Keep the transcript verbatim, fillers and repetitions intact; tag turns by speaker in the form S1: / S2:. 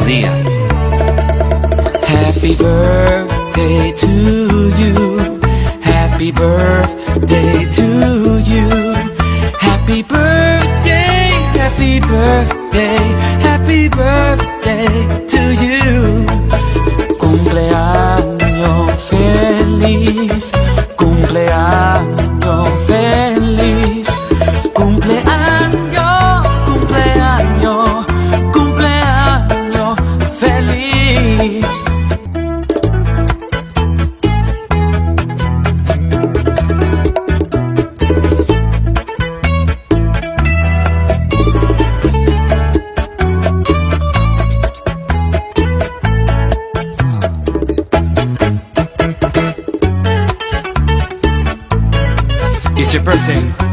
S1: día.
S2: Happy birthday to you. Happy birthday to you. Happy birthday, happy birthday, happy birthday to you. Cumpleaños feliz, cumpleaños feliz, cumpleaños, cumpleaños, cumpleaños feliz.
S1: It's your birthday.